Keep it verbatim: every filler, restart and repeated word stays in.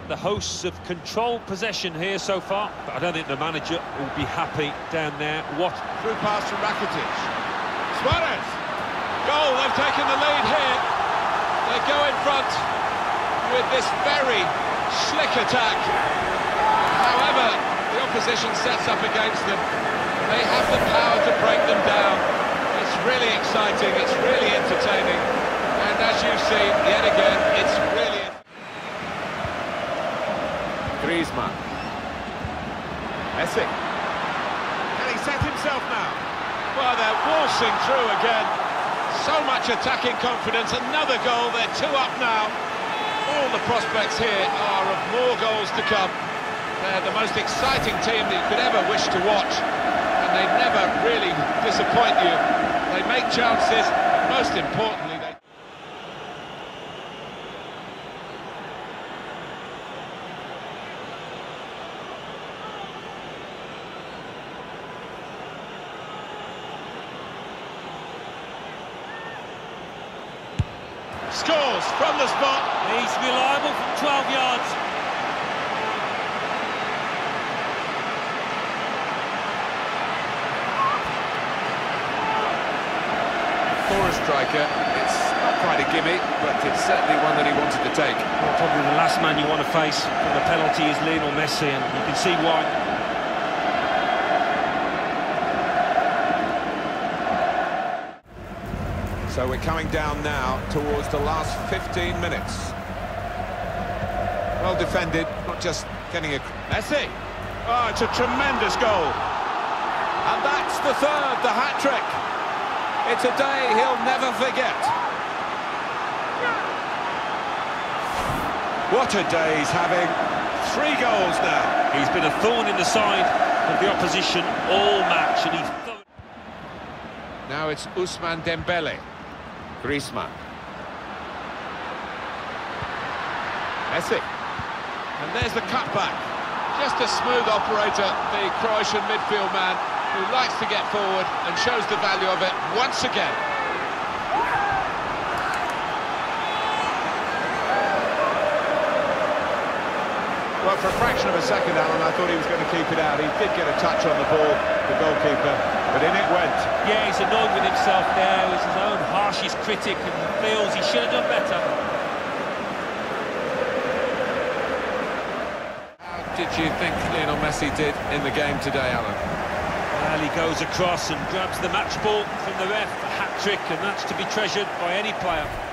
The hosts have controlled possession here so far, but I don't think the manager will be happy down there. What? Through pass from Rakitic. Suarez! Goal, they've taken the lead here. They go in front with this very slick attack. However, the opposition sets up against them. They have the power to break them down. It's really exciting, it's really entertaining. And as you see, yet again, it's really... Griezmann. Messi. Can he set himself now? Well, they're waltzing through again. So much attacking confidence. Another goal. They're two up now. All the prospects here are of more goals to come. They're the most exciting team that you could ever wish to watch. And they never really disappoint you. They make chances. Most importantly, they... Scores from the spot. He's reliable from twelve yards. For a striker, it's not quite a gimme, but it's certainly one that he wanted to take. Well, probably the last man you want to face from the penalty is Lionel Messi, and you can see why. So we're coming down now towards the last fifteen minutes. Well defended, not just getting a... Messi! Oh, it's a tremendous goal. And that's the third, the hat-trick. It's a day he'll never forget. What a day he's having. Three goals now. He's been a thorn in the side of the opposition all match, and he's... Now it's Ousmane Dembele. Griezmann. Messi. And there's the cutback. Just a smooth operator, the Croatian midfield man, who likes to get forward and shows the value of it once again. Well, for a fraction of a second, Alan, I thought he was going to keep it out. He did get a touch on the ball, the goalkeeper, but in it went. Yeah, he's annoyed with himself there. He's his own harshest critic and feels he should have done better. How did you think Lionel Messi did in the game today, Alan? Well, he goes across and grabs the match ball from the ref, a hat-trick, and that's to be treasured by any player.